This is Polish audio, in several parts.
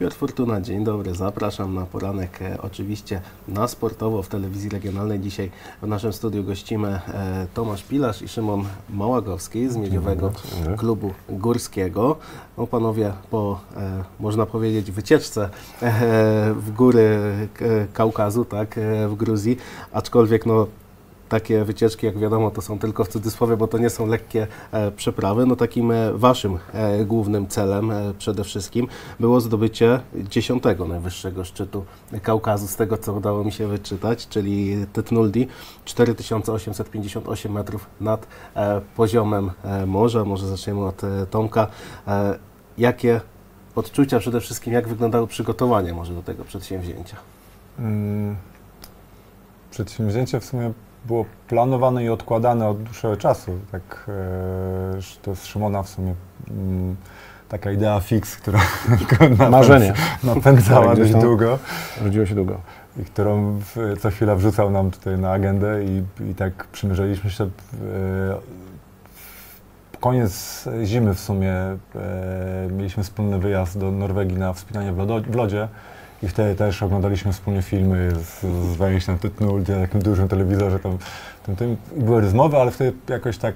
Piotr Fortuna, dzień dobry, zapraszam na poranek oczywiście na Sportowo w telewizji regionalnej. Dzisiaj w naszym studiu gościmy Tomasz Pilarz i Szymon Małagowski z Miedziowego Klubu Górskiego. No, panowie po, można powiedzieć, wycieczce w góry Kaukazu, tak, w Gruzji, aczkolwiek no, takie wycieczki, jak wiadomo, to są tylko w cudzysłowie, bo to nie są lekkie przeprawy. No takim waszym głównym celem przede wszystkim było zdobycie 10. najwyższego szczytu Kaukazu, z tego co udało mi się wyczytać, czyli Tetnuldi, 4858 metrów nad poziomem morza. Może zaczniemy od Tomka. Jakie odczucia, przede wszystkim jak wyglądały przygotowania może do tego przedsięwzięcia? Przedsięwzięcie w sumie było planowane i odkładane od dłuższego czasu. Tak, to jest Szymona w sumie taka idea fix, która marzenie napędzała dość długo. Rodziło się długo. I którą co chwila wrzucał nam tutaj na agendę i tak przymierzaliśmy się. Koniec zimy w sumie mieliśmy wspólny wyjazd do Norwegii na wspinanie w lodzie. I wtedy też oglądaliśmy wspólnie filmy z wejściem Tetnuldi na takim dużym telewizorze. I były rozmowy, ale wtedy jakoś tak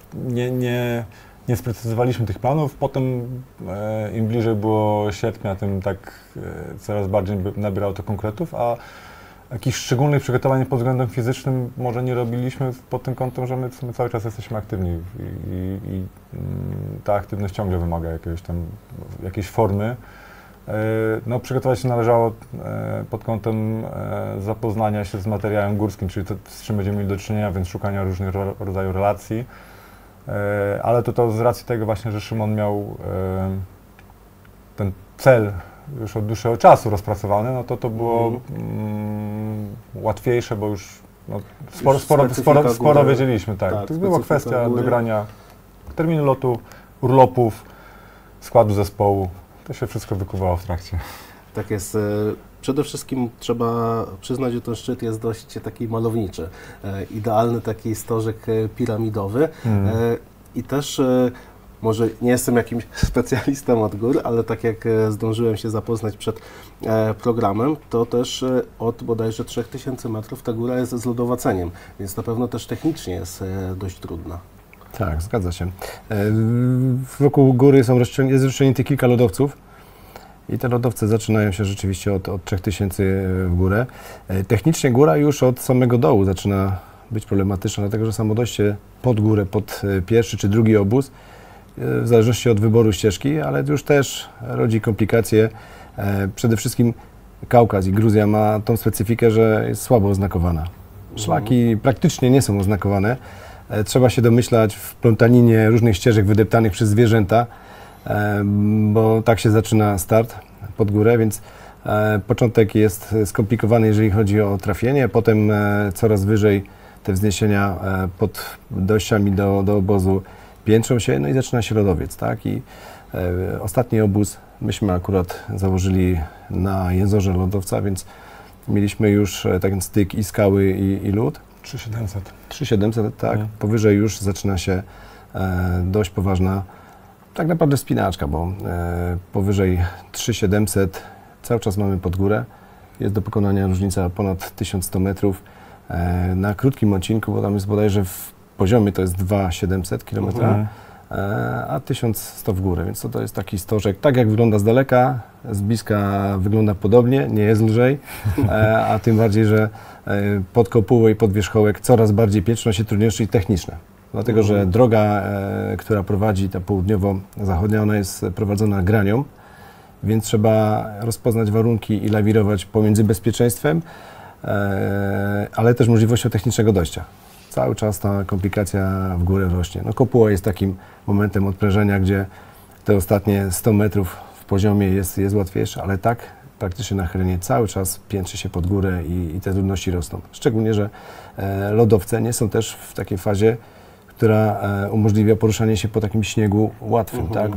nie sprecyzowaliśmy tych planów. Potem im bliżej było sierpnia, tym tak coraz bardziej nabierało to konkretów, a jakichś szczególnych przygotowań pod względem fizycznym może nie robiliśmy pod tym kątem, że my cały czas jesteśmy aktywni i ta aktywność ciągle wymaga jakiejś formy. No, przygotować się należało pod kątem zapoznania się z materiałem górskim, czyli to, z czym będziemy mieli do czynienia, więc szukania różnych rodzajów relacji. Ale to z racji tego właśnie, że Szymon miał ten cel już od dłuższego czasu rozpracowany, no to było łatwiejsze, bo już no, sporo wiedzieliśmy. Tak. To była kwestia dogrania terminu lotu, urlopów, składu zespołu. To się wszystko wykuwało w trakcie. Tak jest. Przede wszystkim trzeba przyznać, że ten szczyt jest dość taki malowniczy. Idealny taki stożek piramidowy. I też, może nie jestem jakimś specjalistą od gór, ale tak jak zdążyłem się zapoznać przed programem, to też od bodajże 3000 metrów ta góra jest z lodowaceniem, więc na pewno też technicznie jest dość trudna. Tak, zgadza się. Wokół góry jest rozciągniętych kilka lodowców i te lodowce zaczynają się rzeczywiście od 3000 w górę. Technicznie góra już od samego dołu zaczyna być problematyczna, dlatego że samo dojście pod górę, pod pierwszy czy drugi obóz, w zależności od wyboru ścieżki, ale już też rodzi komplikacje. Przede wszystkim Kaukaz i Gruzja ma tą specyfikę, że jest słabo oznakowana. Szlaki praktycznie nie są oznakowane. Trzeba się domyślać w plątaninie różnych ścieżek wydeptanych przez zwierzęta, bo tak się zaczyna start pod górę, więc początek jest skomplikowany, jeżeli chodzi o trafienie, potem coraz wyżej te wzniesienia pod dojściami do obozu piętrzą się, no i zaczyna się lodowiec, tak? I ostatni obóz myśmy akurat założyli na jezorze lodowca, więc mieliśmy już taki styk i skały i lód. 3700. 3700, tak. Powyżej już zaczyna się dość poważna, tak naprawdę wspinaczka, bo powyżej 3700 cały czas mamy pod górę. Jest do pokonania różnica ponad 1100 metrów. Na krótkim odcinku, bo tam jest bodajże w poziomie to jest 2700 km, a 1100 w górę, więc to jest taki stożek, tak jak wygląda z daleka, z bliska wygląda podobnie, nie jest lżej, a tym bardziej, że pod kopułę i pod wierzchołek coraz bardziej pietrzą się trudności techniczne. Dlatego, że droga, która prowadzi, ta południowo-zachodnia, ona jest prowadzona granią, więc trzeba rozpoznać warunki i lawirować pomiędzy bezpieczeństwem, ale też możliwością technicznego dojścia. Cały czas ta komplikacja w górę rośnie. No, kopuła jest takim momentem odprężenia, gdzie te ostatnie 100 metrów w poziomie jest łatwiejsze, ale tak praktycznie nachylenie cały czas piętrzy się pod górę i te trudności rosną. Szczególnie, że lodowce nie są też w takiej fazie, która umożliwia poruszanie się po takim śniegu łatwym, tak?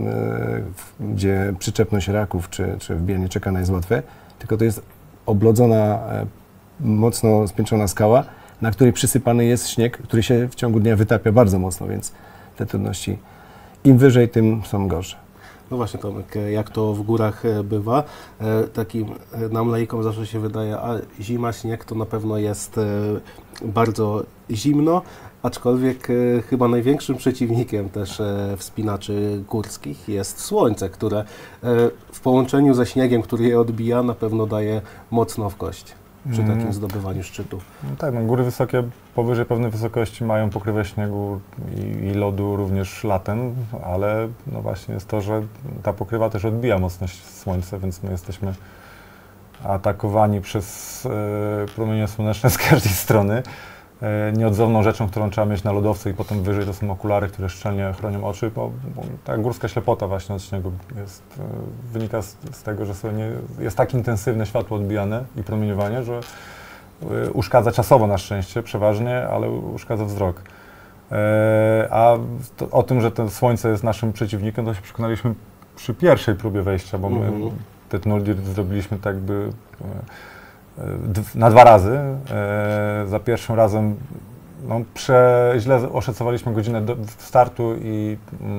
Gdzie przyczepność raków czy wbijanie czekana jest łatwe, tylko to jest oblodzona, mocno spiętrzona skała, na której przysypany jest śnieg, który się w ciągu dnia wytapia bardzo mocno, więc te trudności im wyżej, tym są gorsze. No właśnie, Tomek, jak to w górach bywa? Takim nam laikom zawsze się wydaje, a zima, śnieg to na pewno jest bardzo zimno, aczkolwiek chyba największym przeciwnikiem też wspinaczy górskich jest słońce, które w połączeniu ze śniegiem, który je odbija, na pewno daje mocno w kość przy takim zdobywaniu szczytu. No tak, no góry wysokie, powyżej pewnej wysokości mają pokrywę śniegu i lodu również latem, ale no właśnie jest to, że ta pokrywa też odbija mocno słońce, więc my jesteśmy atakowani przez promienie słoneczne z każdej strony. Nieodzowną rzeczą, którą trzeba mieć na lodowcu i potem wyżej, to są okulary, które szczelnie chronią oczy, bo ta górska ślepota właśnie od śniegu wynika z tego, że jest tak intensywne światło odbijane i promieniowanie, że uszkadza czasowo na szczęście, przeważnie, ale uszkadza wzrok. O tym, że to słońce jest naszym przeciwnikiem, to się przekonaliśmy przy pierwszej próbie wejścia, bo my Tetnoldir zrobiliśmy tak jakby na 2 razy. Za pierwszym razem no, źle oszacowaliśmy godzinę startu i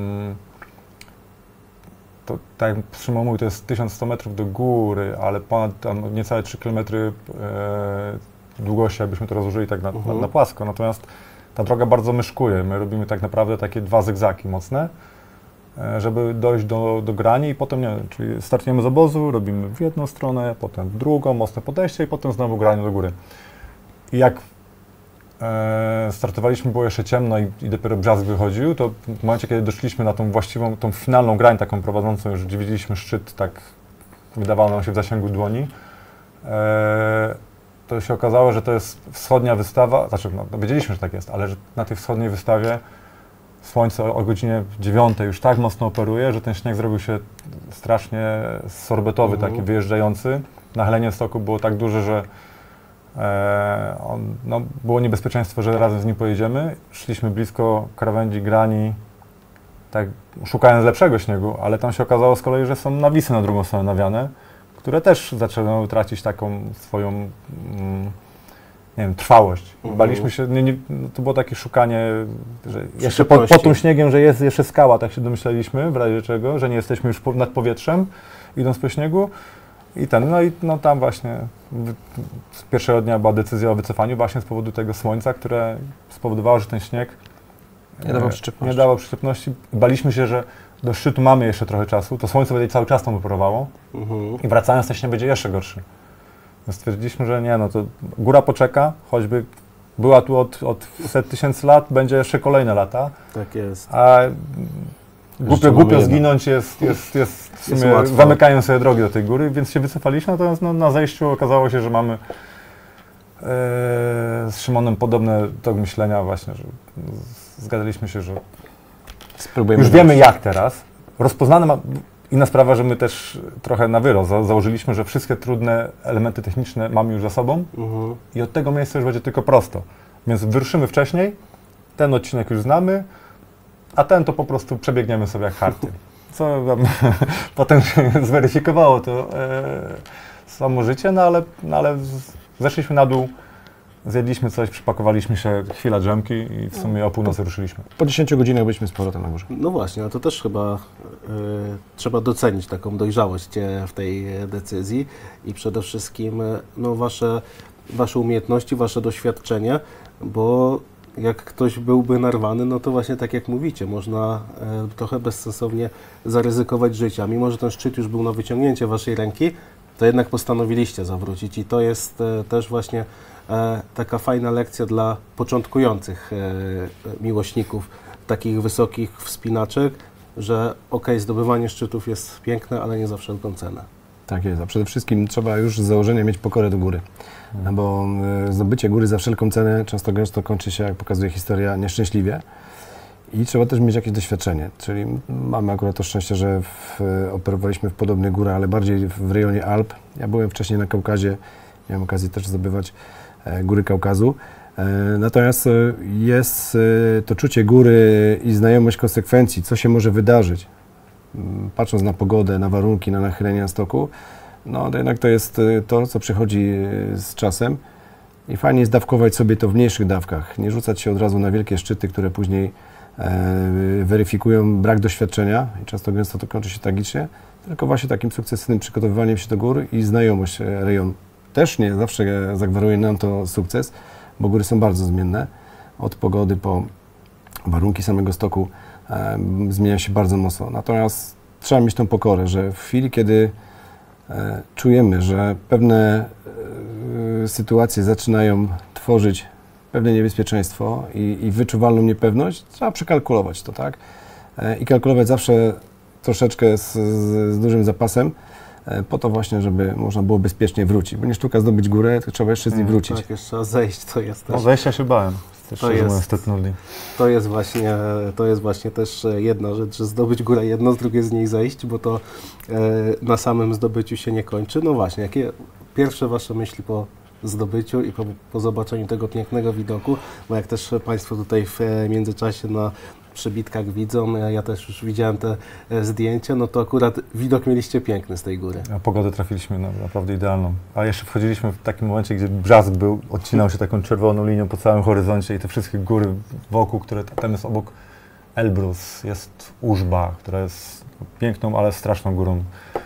to, tak jak Szymon mówił, to jest 1100 metrów do góry, ale ponad tam niecałe 3 km długości, jakbyśmy to rozłożyli tak na płasko. Natomiast ta droga bardzo myszkuje. My robimy tak naprawdę takie 2 zygzaki mocne, żeby dojść do grani i potem, nie wiem, czyli startujemy z obozu, robimy w jedną stronę, potem w drugą, mocne podejście i potem znowu granie do góry. I jak startowaliśmy, było jeszcze ciemno i dopiero brzask wychodził, to w momencie, kiedy doszliśmy na tą właściwą, tą finalną grań taką prowadzącą, już gdzie widzieliśmy szczyt, tak wydawało nam się w zasięgu dłoni, to się okazało, że to jest wschodnia wystawa, znaczy no, wiedzieliśmy, że tak jest, ale że na tej wschodniej wystawie słońce o godzinie 9 już tak mocno operuje, że ten śnieg zrobił się strasznie sorbetowy, taki wyjeżdżający. Nachylenie stoku było tak duże, że no, było niebezpieczeństwo, że razem z nim pojedziemy. Szliśmy blisko krawędzi grani, tak szukając lepszego śniegu, ale tam się okazało z kolei, że są nawisy na drugą stronę nawiane, które też zaczęły tracić taką swoją nie wiem, trwałość. Baliśmy się, to było takie szukanie, że jeszcze pod tym śniegiem, że jest jeszcze skała, tak się domyśleliśmy, w razie czego, że nie jesteśmy już nad powietrzem, idąc po śniegu. No tam właśnie z pierwszego dnia była decyzja o wycofaniu właśnie z powodu tego słońca, które spowodowało, że ten śnieg nie dawał przyczepności. Baliśmy się, że do szczytu mamy jeszcze trochę czasu, to słońce będzie cały czas tam operowało i wracając ten śnieg będzie jeszcze gorszy. Więc stwierdziliśmy, że nie, no to góra poczeka, choćby była tu od set tysięcy lat, będzie jeszcze kolejne lata. Tak jest. A głupio zginąć jest w sumie, zamykają sobie drogi do tej góry, więc się wycofaliśmy, natomiast no, na zejściu okazało się, że mamy z Szymonem podobne tok myślenia właśnie, że zgadaliśmy się, że już wiemy jak teraz. Rozpoznane inna sprawa, że my też trochę na wyrost założyliśmy, że wszystkie trudne elementy techniczne mamy już za sobą i od tego miejsca już będzie tylko prosto. Więc wyruszymy wcześniej, ten odcinek już znamy, a ten to po prostu przebiegniemy sobie jak harty. Co potem się zweryfikowało to samo życie, ale zeszliśmy na dół, zjedliśmy coś, przypakowaliśmy się, chwila drzemki i w sumie o północy ruszyliśmy. Po 10 godzinach byliśmy z powrotem na górze. No właśnie, a to też chyba trzeba docenić taką dojrzałość w tej decyzji i przede wszystkim no, wasze umiejętności, wasze doświadczenie, bo jak ktoś byłby narwany, no to właśnie tak jak mówicie, można trochę bezsensownie zaryzykować życia. Mimo że ten szczyt już był na wyciągnięcie waszej ręki, to jednak postanowiliście zawrócić i to jest też właśnie taka fajna lekcja dla początkujących miłośników takich wysokich wspinaczek, że zdobywanie szczytów jest piękne, ale nie za wszelką cenę. Tak jest, a przede wszystkim trzeba już z założenia mieć pokorę do góry, no bo zdobycie góry za wszelką cenę często gęsto kończy się, jak pokazuje historia, nieszczęśliwie i trzeba też mieć jakieś doświadczenie, czyli mamy akurat to szczęście, że operowaliśmy w podobnych górach, ale bardziej w rejonie Alp. Ja byłem wcześniej na Kaukazie, miałem okazję też zdobywać góry Kaukazu. Natomiast jest to czucie góry i znajomość konsekwencji, co się może wydarzyć. Patrząc na pogodę, na warunki, na nachylenia stoku, no to jednak to jest to, co przychodzi z czasem i fajnie jest dawkować sobie to w mniejszych dawkach, nie rzucać się od razu na wielkie szczyty, które później weryfikują brak doświadczenia i często gęsto to kończy się tragicznie, tylko właśnie takim sukcesywnym przygotowywaniem się do gór i znajomość rejonu. Też nie zawsze zagwaruje nam to sukces, bo góry są bardzo zmienne. Od pogody po warunki samego stoku zmienia się bardzo mocno. Natomiast trzeba mieć tą pokorę, że w chwili, kiedy czujemy, że pewne sytuacje zaczynają tworzyć pewne niebezpieczeństwo i wyczuwalną niepewność, trzeba przekalkulować to, tak? I kalkulować zawsze troszeczkę z dużym zapasem, po to właśnie, żeby można było bezpiecznie wrócić. Bo nie sztuka zdobyć górę, to trzeba jeszcze z niej wrócić. Tak, jeszcze zejść to jest też... No zejścia się bałem. To jest właśnie też jedna rzecz, że zdobyć górę jedno, z drugiej z niej zejść, bo to na samym zdobyciu się nie kończy. No właśnie, jakie pierwsze Wasze myśli po zdobyciu i po zobaczeniu tego pięknego widoku, bo jak też Państwo tutaj w międzyczasie na przebitkach widzą, ja też już widziałem te zdjęcia, no to akurat widok mieliście piękny z tej góry. A pogodę trafiliśmy naprawdę idealną. A jeszcze wchodziliśmy w takim momencie, gdzie brzask był, odcinał się taką czerwoną linią po całym horyzoncie i te wszystkie góry wokół, które tam jest obok Elbrus, jest Użba, która jest piękną, ale straszną górą.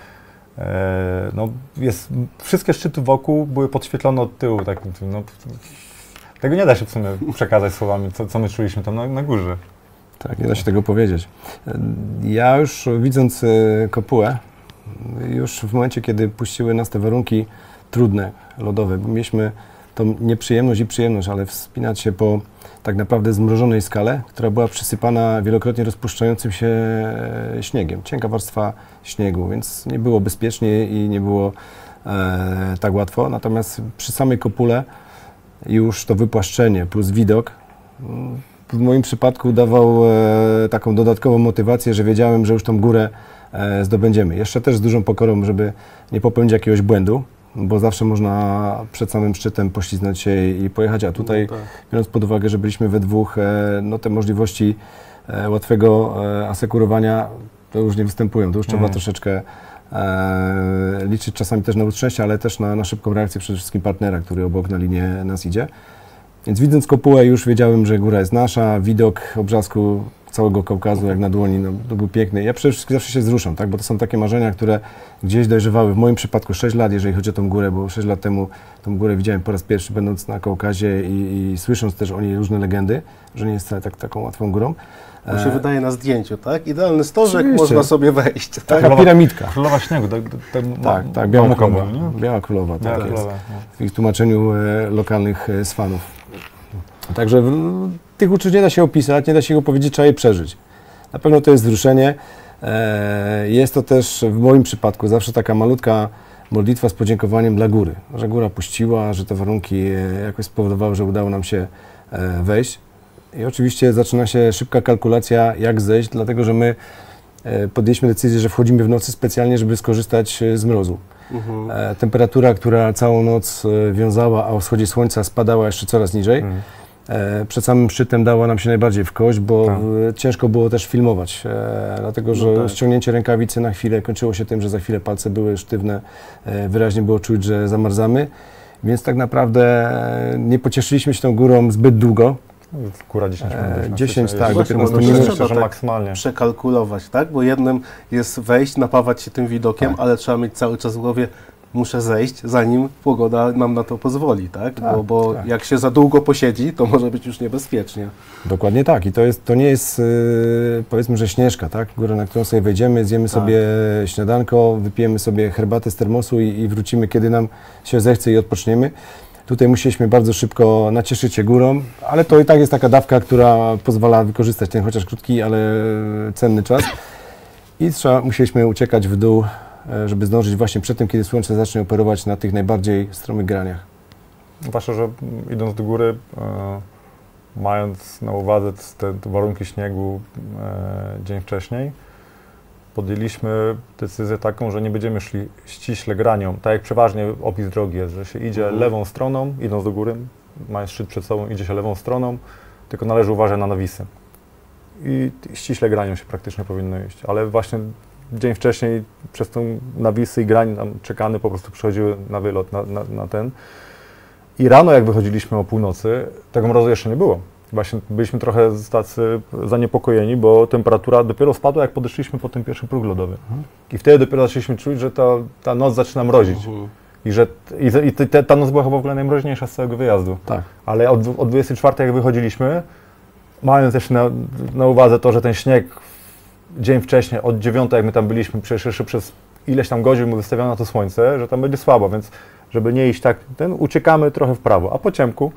No, wszystkie szczyty wokół były podświetlone od tyłu. Tak, no, tego nie da się w sumie przekazać słowami, co my czuliśmy tam na górze. Tak, nie da się tego powiedzieć. Ja już widząc kopułę, już w momencie, kiedy puściły nas te warunki trudne, lodowe, bo mieliśmy tą nieprzyjemność i przyjemność, ale wspinać się po tak naprawdę zmrożonej skale, która była przysypana wielokrotnie rozpuszczającym się śniegiem. Cienka warstwa śniegu, więc nie było bezpiecznie i nie było tak łatwo. Natomiast przy samej kopule już to wypłaszczenie plus widok w moim przypadku dawał taką dodatkową motywację, że wiedziałem, że już tą górę zdobędziemy. Jeszcze też z dużą pokorą, żeby nie popełnić jakiegoś błędu, bo zawsze można przed samym szczytem pośliznąć się i pojechać, a tutaj, no tak, biorąc pod uwagę, że byliśmy we dwóch, no te możliwości łatwego asekurowania to już nie występują. To już trzeba troszeczkę liczyć czasami też na łód szczęścia, ale też na szybką reakcję przede wszystkim partnera, który obok na linię nas idzie. Więc widząc kopułę już wiedziałem, że góra jest nasza, widok obrzasku całego Kaukazu jak na dłoni, no, to był piękny. Ja przede wszystkim zawsze się wzruszam, tak? Bo to są takie marzenia, które gdzieś dojrzewały. W moim przypadku 6 lat, jeżeli chodzi o tą górę, bo 6 lat temu tą górę widziałem po raz pierwszy, będąc na Kaukazie i słysząc też o niej różne legendy, że nie jest wcale taką łatwą górą. Bo się wydaje na zdjęciu, tak? Idealny stożek, można sobie wejść. Tak? Taka piramidka. Królowa śniegu. Tak, biała królowa. Biała królowa, tak jest. Królowa, w ich tłumaczeniu lokalnych fanów. Także tych uczuć nie da się opisać, nie da się ich opowiedzieć, trzeba je przeżyć. Na pewno to jest wzruszenie. Jest to też w moim przypadku zawsze taka malutka modlitwa z podziękowaniem dla góry. Że góra puściła, że te warunki jakoś spowodowały, że udało nam się wejść. I oczywiście zaczyna się szybka kalkulacja, jak zejść, dlatego że my podjęliśmy decyzję, że wchodzimy w nocy specjalnie, żeby skorzystać z mrozu. Temperatura, która całą noc wiązała, a o wschodzie słońca spadała jeszcze coraz niżej. Przed samym szczytem dała nam się najbardziej w kość, bo ciężko było też filmować, dlatego że ściągnięcie rękawicy na chwilę kończyło się tym, że za chwilę palce były sztywne, wyraźnie było czuć, że zamarzamy, więc tak naprawdę nie pocieszyliśmy się tą górą zbyt długo. Góra 10 minut. 10, tak, do 15 minut. minut. Trzeba tak maksymalnie przekalkulować, tak? Bo jednym jest wejść, napawać się tym widokiem, ale trzeba mieć cały czas w głowie, muszę zejść, zanim pogoda nam na to pozwoli, tak? Bo jak się za długo posiedzi, to może być już niebezpiecznie. Dokładnie tak. I to nie jest, powiedzmy, że Śnieżka, tak? Góra, na którą sobie wejdziemy, zjemy sobie śniadanko, wypijemy sobie herbatę z termosu i wrócimy, kiedy nam się zechce i odpoczniemy. Tutaj musieliśmy bardzo szybko nacieszyć się górą, ale to i tak jest taka dawka, która pozwala wykorzystać ten chociaż krótki, ale cenny czas. I musieliśmy uciekać w dół, żeby zdążyć właśnie przed tym, kiedy słońce zacznie operować na tych najbardziej stromych graniach. Zwłaszcza, że idąc do góry, mając na uwadze te warunki śniegu dzień wcześniej, podjęliśmy decyzję taką, że nie będziemy szli ściśle granią, tak jak przeważnie opis drogi jest, że się idzie lewą stroną, idąc do góry, mając szczyt przed sobą, idzie się lewą stroną, tylko należy uważać na nawisy. I ściśle granią się praktycznie powinno iść, ale właśnie dzień wcześniej przez tą nawisy i grań nam czekany po prostu przychodziły na wylot, na ten. I rano jak wychodziliśmy o północy, tego mrozu jeszcze nie było. Właśnie byliśmy trochę tacy zaniepokojeni, bo temperatura dopiero spadła, jak podeszliśmy po ten pierwszy próg lodowy. I wtedy dopiero zaczęliśmy czuć, że ta noc zaczyna mrozić. I że ta noc była chyba w ogóle najmroźniejsza z całego wyjazdu. Tak. Ale od 24 jak wychodziliśmy, mając też na uwadze to, że ten śnieg dzień wcześniej, od 9 jak my tam byliśmy, przecież jeszcze przez ileś tam godzin mu wystawiono na to słońce, że tam będzie słabo, więc żeby nie iść tak, uciekamy trochę w prawo, a po ciemku,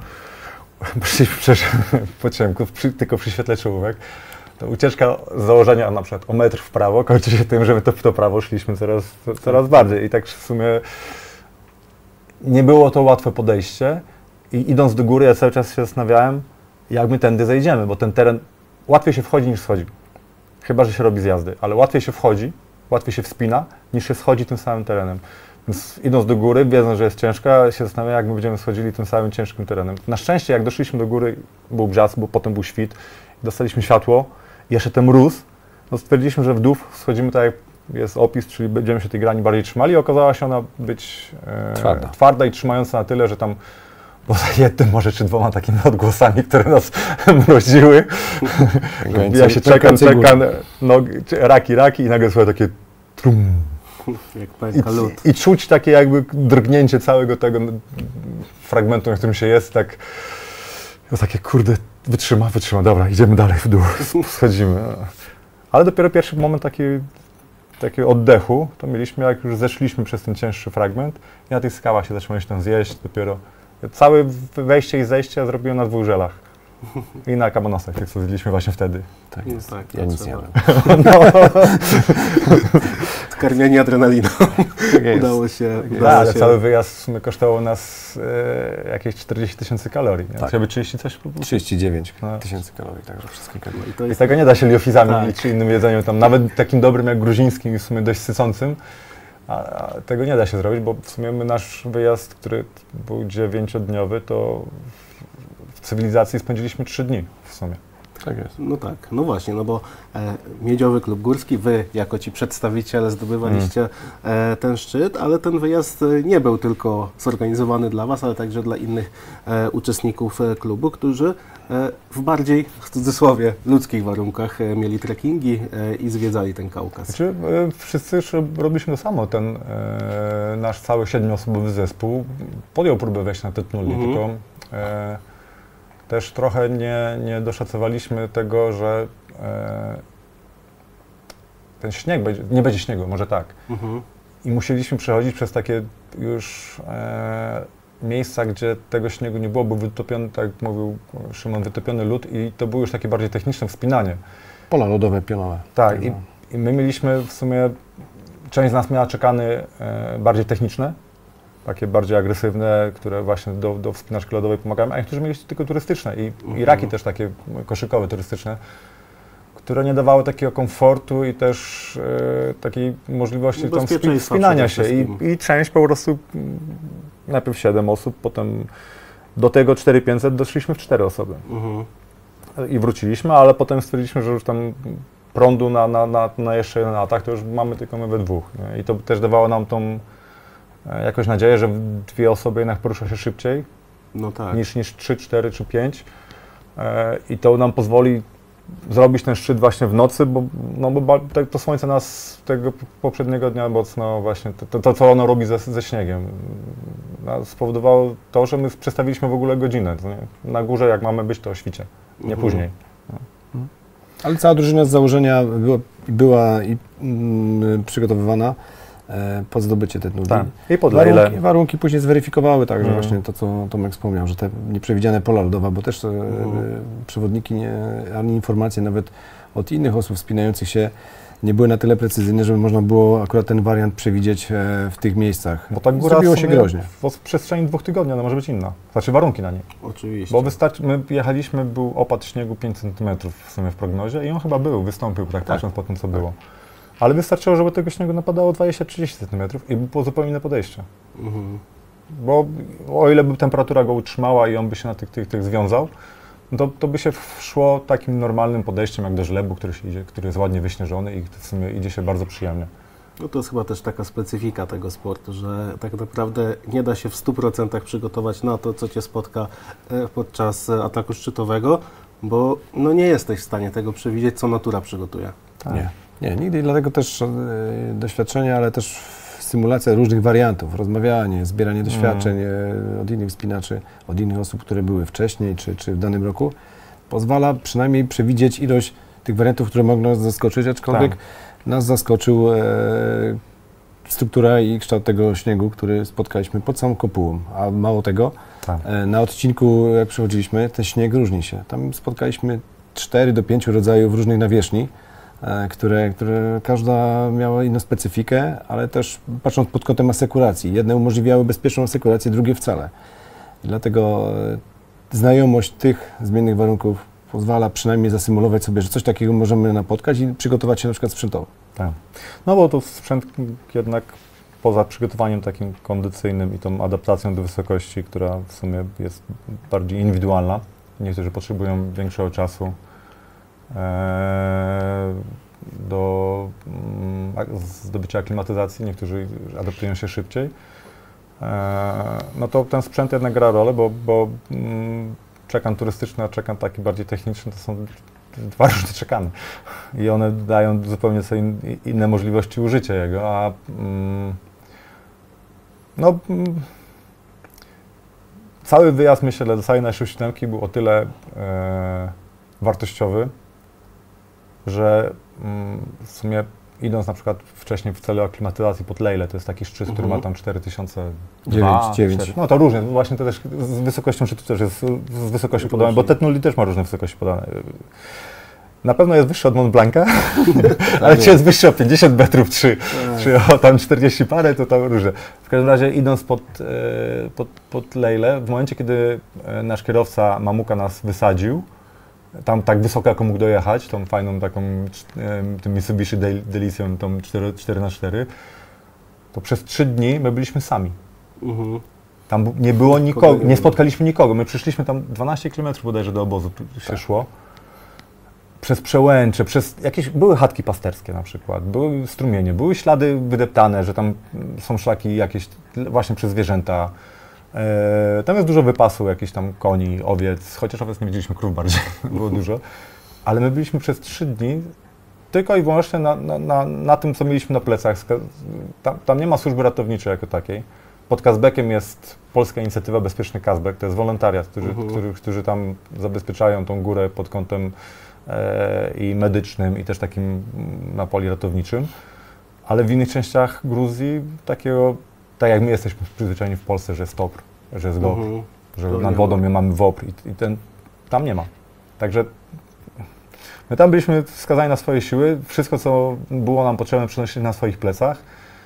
tylko przy świetle czołówek, to ucieczka z założenia na przykład o metr w prawo kończy się tym, że my w to prawo szliśmy coraz bardziej i tak w sumie nie było to łatwe podejście i idąc do góry ja cały czas się zastanawiałem, jak my tędy zejdziemy, bo ten teren łatwiej się wchodzi niż schodzi. Chyba że się robi zjazdy, ale łatwiej się wchodzi, łatwiej się wspina, niż się schodzi tym samym terenem. Więc idąc do góry, wiedząc, że jest ciężka, się zastanawiam, jak my będziemy schodzili tym samym ciężkim terenem. Na szczęście, jak doszliśmy do góry, był brzask, bo potem był świt, dostaliśmy światło i jeszcze ten mróz, no stwierdziliśmy, że w dół schodzimy tak jak jest opis, czyli będziemy się tej grani bardziej trzymali i okazała się ona być twarda i trzymająca na tyle, że tam poza jednym może czy dwoma takimi odgłosami, które nas mroziły. Ja się czekam, no, raki i nagle słyszę takie trum. Jak pęka lód. I czuć takie jakby drgnięcie całego tego fragmentu, na którym się jest, tak takie kurde, wytrzyma, dobra, idziemy dalej w dół, schodzimy. Ale dopiero pierwszy moment takiego oddechu to mieliśmy, jak już zeszliśmy przez ten cięższy fragment i na tych skałach się zaczęło tam zjeść dopiero. Całe wejście i zejście zrobiłem na 2 żelach. I na kabanosach, jak co zjedliśmy właśnie wtedy. Tak No jest. tak, Ja nic nie jadłem. Karmienie adrenaliną. Udało się. Ale cały wyjazd w sumie kosztował nas jakieś 40 000 kalorii. Tak. Żeby 30 coś? 39 000 kalorii, także wszystkie kalorie. I tego nie da się liofizami czy innym jedzeniem, tam nawet takim dobrym jak gruzińskim i w sumie dość sycącym. A tego nie da się zrobić, bo w sumie nasz wyjazd, który był 9-dniowy, to w cywilizacji spędziliśmy 3 dni w sumie. Tak jest. No tak, no właśnie, no bo Miedziowy Klub Górski, wy jako ci przedstawiciele zdobywaliście ten szczyt, ale ten wyjazd nie był tylko zorganizowany dla was, ale także dla innych uczestników klubu, którzy w bardziej, w cudzysłowie, ludzkich warunkach mieli trekkingi i zwiedzali ten Kaukaz. Znaczy, wszyscy już robiliśmy to samo. Ten nasz cały 7-osobowy zespół podjął próbę wejść na Tytnuli, tylko też trochę nie doszacowaliśmy tego, że ten śnieg nie będzie śniegu, może tak. I musieliśmy przechodzić przez takie już miejsca, gdzie tego śniegu nie było, był wytopiony, tak jak mówił Szymon, wytopiony lód i to było już takie bardziej techniczne wspinanie. Pola lodowe, pionowe. Tak, i my mieliśmy w sumie, część z nas miała czekany bardziej techniczne, takie bardziej agresywne, które właśnie do wspinaczki lodowej pomagają, a niektórzy mieli tylko turystyczne i raki też takie koszykowe, turystyczne, które nie dawały takiego komfortu i też takiej możliwości tam wspinania się i część po prostu, najpierw 7 osób, potem do tego 4500 doszliśmy w 4 osoby i wróciliśmy, ale potem stwierdziliśmy, że już tam prądu na jeszcze jeden atak, to już mamy tylko my we 2 nie? I to też dawało nam tą jakąś nadzieję, że 2 osoby jednak porusza się szybciej niż 3, 4 czy 5 i to nam pozwoli zrobić ten szczyt właśnie w nocy, bo to słońce nas tego poprzedniego dnia mocno właśnie, to co ono robi ze śniegiem, spowodowało to, że my przestawiliśmy w ogóle godzinę. Na górze jak mamy być, to o świcie, nie później. Ale cała drużyna z założenia była przygotowywana pod zdobycie Tytnuli. Tak. I pod Lejle. Warunki później zweryfikowały także właśnie to, co Tomek wspomniał, że te nieprzewidziane pola lodowe, bo też przewodniki ani informacje nawet od innych osób wspinających się nie były na tyle precyzyjne, żeby można było akurat ten wariant przewidzieć w tych miejscach. Bo ta góra zrobiło się groźnie. W przestrzeni 2 tygodni ona może być inna. Znaczy warunki na niej. Oczywiście. Bo my jechaliśmy, był opad śniegu 5 cm w sumie w prognozie i on chyba wystąpił tak patrząc po tym, co było. Ale wystarczyło, żeby tego śniegu napadało 20-30 cm i było zupełnie inne podejście. Bo o ile by temperatura go utrzymała i on by się na tych związał, to by się szło takim normalnym podejściem jak do żlebu, który jest ładnie wyśnieżony i w sumie idzie się bardzo przyjemnie. No to jest chyba też taka specyfika tego sportu, że tak naprawdę nie da się w 100% przygotować na to, co cię spotka podczas ataku szczytowego, bo no nie jesteś w stanie tego przewidzieć, co natura przygotuje. Tak. Nie, nigdy, dlatego też doświadczenia, ale też symulacja różnych wariantów, rozmawianie, zbieranie doświadczeń od innych wspinaczy, od innych osób, które były wcześniej czy w danym roku, pozwala przynajmniej przewidzieć ilość tych wariantów, które mogą nas zaskoczyć, aczkolwiek nas zaskoczył struktura i kształt tego śniegu, który spotkaliśmy pod samą kopułą, a mało tego, na odcinku, jak przechodziliśmy, ten śnieg różni się. Tam spotkaliśmy 4 do 5 rodzajów różnych nawierzchni, które każda miała inną specyfikę, ale też patrząc pod kątem asekuracji. Jedne umożliwiały bezpieczną asekurację, drugie wcale. I dlatego znajomość tych zmiennych warunków pozwala przynajmniej zasymulować sobie, że coś takiego możemy napotkać i przygotować się na przykład sprzętowo. Tak. No bo to sprzęt jednak poza przygotowaniem takim kondycyjnym i tą adaptacją do wysokości, która w sumie jest bardziej indywidualna. Niektórzy potrzebują większego czasu do zdobycia aklimatyzacji, niektórzy adaptują się szybciej. No to ten sprzęt jednak gra rolę, bo czekan turystyczny, a czekan taki bardziej techniczny to są dwa różne czekany i one dają zupełnie sobie inne możliwości użycia jego, a cały wyjazd, myślę, do całej naszej siódemki był o tyle wartościowy, że w sumie idąc na przykład wcześniej w celu aklimatyzacji pod Lejle, to jest taki szczyt, który ma tam 4009. No to różnie, właśnie to też z wysokością szczytu też jest z wysokością podane, bo Tetnuli też ma różne wysokości podane. Na pewno jest wyższy od Mont Blanca, ale czy jest wyższy o 50 metrów, czy o tam 40 parę, to tam różne. W każdym razie idąc pod Lejle, w momencie, kiedy nasz kierowca Mamuka nas wysadził, tam tak wysoko, jak mógł dojechać, tą fajną taką, tym Mitsubishi Delicią, tą 4x4, to przez 3 dni my byliśmy sami. Tam nie było nikogo, nie spotkaliśmy nikogo. My przyszliśmy tam 12 km bodajże do obozu się szło. Przez przełęcze, były chatki pasterskie na przykład, były strumienie, były ślady wydeptane, że tam są szlaki jakieś właśnie przez zwierzęta. Tam jest dużo wypasu, jakichś tam koni, owiec, chociaż owiec nie widzieliśmy, krów bardziej, było dużo. Ale my byliśmy przez 3 dni tylko i wyłącznie na tym, co mieliśmy na plecach. Tam nie ma służby ratowniczej jako takiej. Pod Kazbekiem jest Polska Inicjatywa Bezpieczny Kazbek, to jest wolontariat, którzy tam zabezpieczają tą górę pod kątem i medycznym, i też takim na poli ratowniczym. Ale w innych częściach Gruzji takiego, tak jak my jesteśmy przyzwyczajeni w Polsce, że jest TOPR, że jest GOPR, że nad wodą my mamy WOPR i tam nie ma. Także my tam byliśmy skazani na swoje siły, wszystko co było nam potrzebne przenosiliśmy na swoich plecach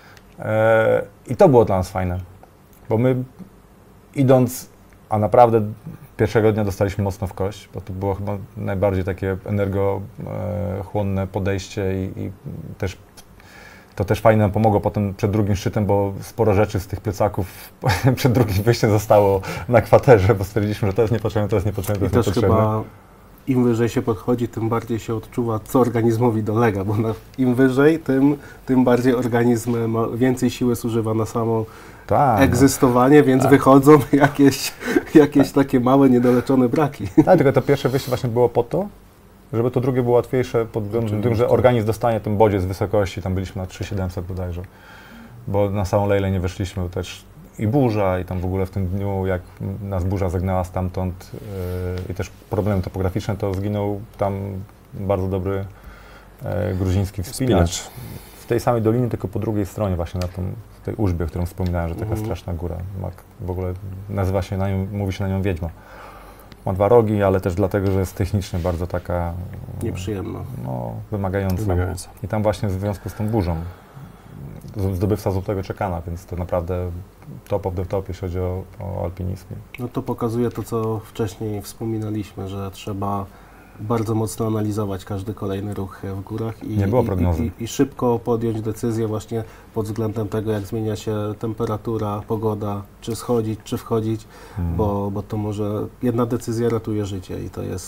i to było dla nas fajne, bo my idąc, a naprawdę pierwszego dnia dostaliśmy mocno w kość, bo to było chyba najbardziej takie energochłonne podejście i też to też fajnie nam pomogło potem przed drugim szczytem, bo sporo rzeczy z tych plecaków przed drugim wyjściem zostało na kwaterze, bo stwierdziliśmy, że to jest niepotrzebne, to jest niepotrzebne, to jest niepotrzebne. Chyba im wyżej się podchodzi, tym bardziej się odczuwa, co organizmowi dolega, bo im wyżej, tym bardziej organizm więcej siły zużywa na samo egzystowanie, więc wychodzą jakieś takie małe, niedoleczone braki. Tak, tylko to pierwsze wyjście właśnie było po to, żeby to drugie było łatwiejsze pod względem tym, że organizm dostanie ten bodziec z wysokości, tam byliśmy na 3700 bodajże, bo na samą Lejlę nie weszliśmy, też i burza, i tam w ogóle w tym dniu, jak nas burza zagnała stamtąd i też problemy topograficzne, to zginął tam bardzo dobry gruziński wspinacz. W tej samej dolinie, tylko po drugiej stronie właśnie na tej Użbie, o którą wspominałem, że taka straszna góra. W ogóle mówi się na nią Wiedźma. Ma 2 rogi, ale też dlatego, że jest technicznie bardzo taka nieprzyjemna, wymagająca. I tam właśnie w związku z tą burzą zdobywca złotego czekana, więc to naprawdę top of the top, jeśli chodzi o alpinizm. No to pokazuje to, co wcześniej wspominaliśmy, że trzeba bardzo mocno analizować każdy kolejny ruch w górach i szybko podjąć decyzję właśnie pod względem tego, jak zmienia się temperatura, pogoda, czy schodzić, czy wchodzić, bo to może jedna decyzja ratuje życie i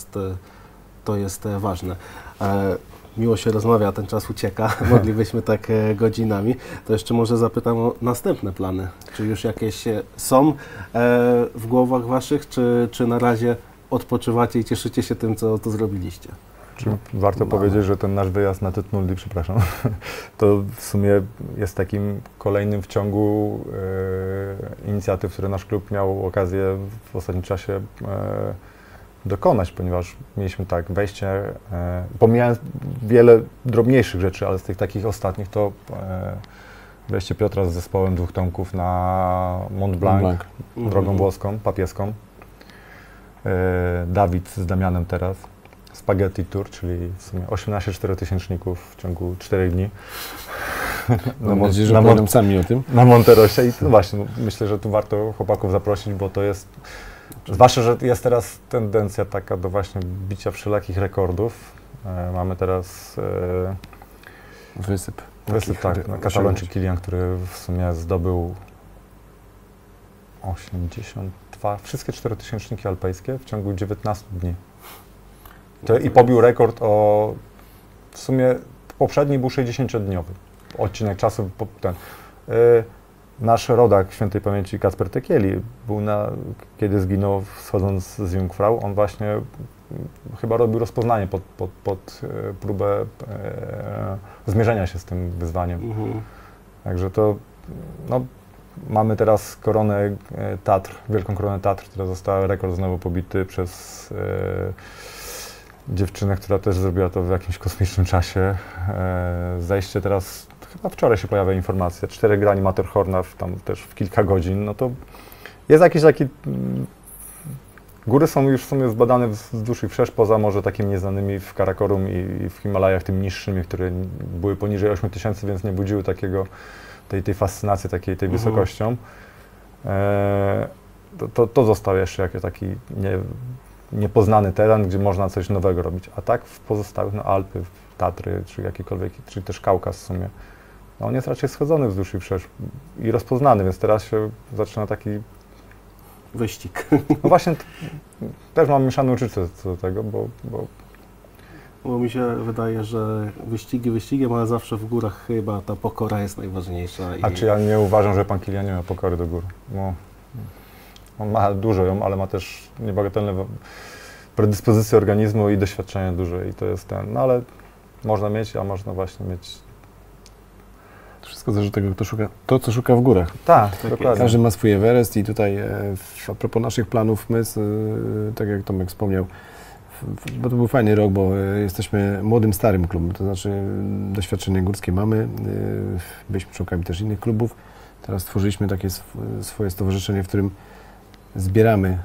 to jest ważne. Miło się rozmawia, ten czas ucieka, moglibyśmy tak godzinami. To jeszcze może zapytam o następne plany. Czy już jakieś są w głowach Waszych, czy na razie odpoczywacie i cieszycie się tym, co tu zrobiliście. Warto powiedzieć, że ten nasz wyjazd na Tytnulli, przepraszam, to w sumie jest takim kolejnym w ciągu inicjatyw, które nasz klub miał okazję w ostatnim czasie dokonać, ponieważ mieliśmy tak wejście, pomijając wiele drobniejszych rzeczy, ale z tych takich ostatnich to wejście Piotra z zespołem 2 tomków na Mont Blanc, drogą włoską, papieską. Dawid z Damianem teraz. Spaghetti Tour, czyli w sumie 18 czterotysięczników w ciągu 4 dni. Mam nadzieję, że powiedzą sami o tym. Na Monterosie i no właśnie, myślę, że tu warto chłopaków zaprosić, bo to jest, zwłaszcza, że jest teraz tendencja taka do właśnie bicia wszelakich rekordów. Mamy teraz Wysyp, tak, Katalończyk Kilian, który w sumie zdobył 82, wszystkie czterotysięczniki alpejskie w ciągu 19 dni. I pobił rekord w sumie poprzedni był 60-dniowy odcinek czasu. Nasz rodak świętej pamięci Kacper Tekieli był kiedy zginął schodząc z Jungfrau, on właśnie chyba robił rozpoznanie pod próbę zmierzenia się z tym wyzwaniem. Także to mamy teraz koronę Tatr, wielką koronę Tatr, która została rekord znowu pobity przez dziewczynę, która też zrobiła to w jakimś kosmicznym czasie. Zajście teraz, chyba wczoraj się pojawia informacja, 4 grani Matterhorna tam też w kilka godzin, no to jest jakiś taki... Góry są już w sumie zbadane wzdłuż i wszerz, poza może takimi nieznanymi w Karakorum i w Himalajach, tym niższymi, które były poniżej 8000, więc nie budziły tej fascynacji, tej wysokością. To został jeszcze jakiś taki niepoznany teren, gdzie można coś nowego robić. A tak w pozostałych, Alpy, Tatry, czy jakikolwiek, czy też Kaukaz w sumie, on jest raczej schodzony wzdłuż i wszerz i rozpoznany, więc teraz się zaczyna taki wyścig. No właśnie, też mam mieszane uczucie co do tego, Bo mi się wydaje, że wyścigi wyścigiem, ale zawsze w górach chyba ta pokora jest najważniejsza. A czy ja nie uważam, że pan Kilian nie ma pokory do gór? No, on ma dużo ją, ale ma też niebagatelne predyspozycje organizmu i doświadczenie duże i to jest no ale można mieć, a można właśnie mieć. Wszystko zależy od tego, kto szuka, co szuka w górach. Tak, dokładnie. Każdy ma swój Everest i tutaj a propos naszych planów, my, tak jak Tomek wspomniał, bo to był fajny rok, bo jesteśmy młodym, starym klubem, to znaczy doświadczenie górskie mamy, byliśmy członkami też innych klubów, teraz stworzyliśmy takie swoje stowarzyszenie, w którym zbieramy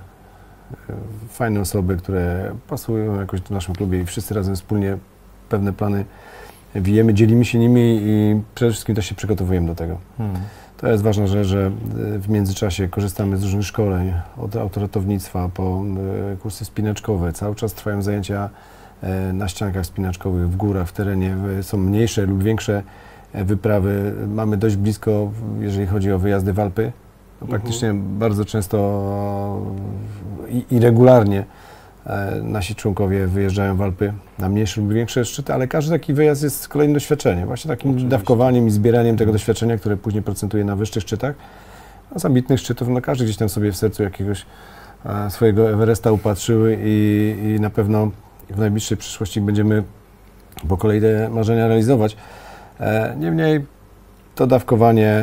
fajne osoby, które pasują jakoś w naszym klubie i wszyscy razem wspólnie pewne plany wijemy, dzielimy się nimi i przede wszystkim też się przygotowujemy do tego. To jest ważna rzecz, że w międzyczasie korzystamy z różnych szkoleń, od autoratownictwa po kursy spinaczkowe. Cały czas trwają zajęcia na ściankach spinaczkowych, w górach, w terenie. Są mniejsze lub większe wyprawy. Mamy dość blisko, jeżeli chodzi o wyjazdy w Alpy. Praktycznie bardzo często i regularnie nasi członkowie wyjeżdżają w Alpy na mniejsze lub większe szczyty, ale każdy taki wyjazd jest kolejnym doświadczeniem, właśnie takim dawkowaniem i zbieraniem tego doświadczenia, które później procentuje na wyższych szczytach. A z ambitnych szczytów, każdy gdzieś tam sobie w sercu jakiegoś swojego Everesta upatrzyły i na pewno w najbliższej przyszłości będziemy po kolei te marzenia realizować. Niemniej to dawkowanie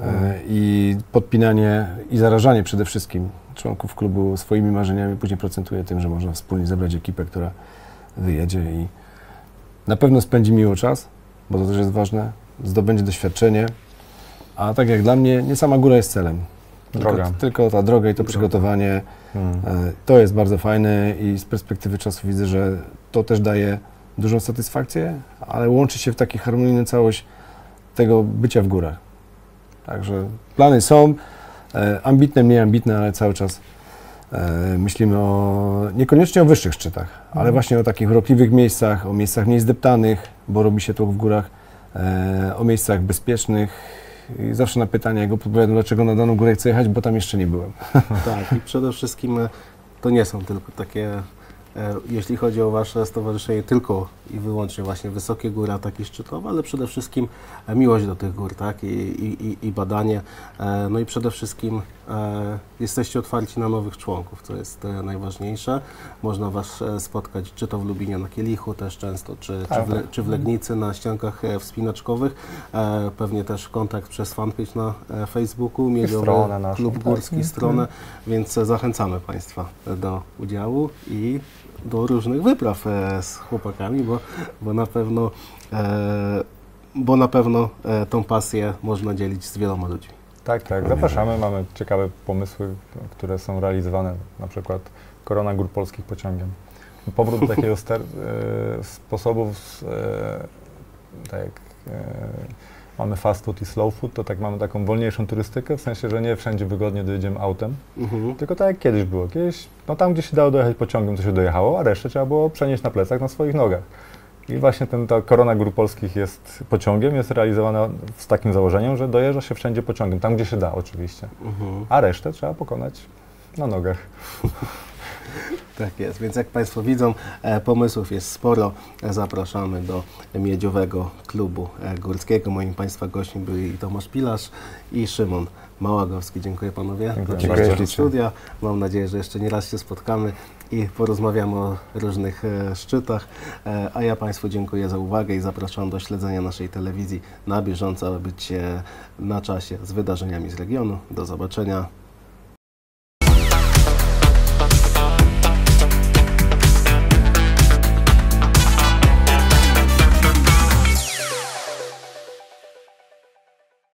i podpinanie i zarażanie przede wszystkim członków klubu swoimi marzeniami później procentuje tym, że można wspólnie zebrać ekipę, która wyjedzie i na pewno spędzi miło czas, bo to też jest ważne, zdobędzie doświadczenie, a tak jak dla mnie, nie sama góra jest celem, tylko ta droga i to przygotowanie, to jest bardzo fajne i z perspektywy czasu widzę, że to też daje dużą satysfakcję, ale łączy się w taki harmonijny całość tego bycia w górach. Także plany są, ambitne, mniej ambitne, ale cały czas myślimy niekoniecznie o wyższych szczytach, ale właśnie o takich urokliwych miejscach, o miejscach mniej zdeptanych, bo robi się to w górach, o miejscach bezpiecznych. I zawsze na pytanie, jak odpowiadam, dlaczego na daną górę chcę jechać, bo tam jeszcze nie byłem. Tak, i przede wszystkim to nie są tylko takie, jeśli chodzi o Wasze stowarzyszenie, tylko i wyłącznie właśnie wysokie góry, ataki szczytowe, ale przede wszystkim miłość do tych gór, tak? I badanie. No i przede wszystkim jesteście otwarci na nowych członków, co jest najważniejsze. Można Was spotkać czy to w Lubinie na Kielichu też często, czy w Legnicy na ściankach wspinaczkowych. Pewnie też kontakt przez fanpage na Facebooku, Miedziowy Klub Górski, stronę, więc zachęcamy Państwa do udziału i do różnych wypraw z chłopakami, bo na pewno tą pasję można dzielić z wieloma ludźmi. Tak, zapraszamy, mamy ciekawe pomysły, które są realizowane, na przykład Korona Gór Polskich pociągiem. Powrót do takiego sposobów, tak jak mamy fast food i slow food, to tak mamy taką wolniejszą turystykę, w sensie, że nie wszędzie wygodnie dojedziemy autem, tylko tak jak kiedyś było. Kiedyś, no tam, gdzie się dało dojechać pociągiem, to się dojechało, a resztę trzeba było przenieść na plecach, na swoich nogach. I właśnie ta Korona Gór Polskich jest pociągiem, jest realizowana z takim założeniem, że dojeżdża się wszędzie pociągiem, tam gdzie się da oczywiście, a resztę trzeba pokonać na nogach. Tak jest, więc jak Państwo widzą, pomysłów jest sporo. Zapraszamy do Miedziowego Klubu Górskiego. Moim Państwa gośćmi byli Tomasz Pilarz i Szymon Małagowski. Dziękuję Panowie za przyjście do studia. Mam nadzieję, że jeszcze nie raz się spotkamy i porozmawiamy o różnych szczytach. A ja Państwu dziękuję za uwagę i zapraszam do śledzenia naszej telewizji na bieżąco, aby być na czasie z wydarzeniami z regionu. Do zobaczenia.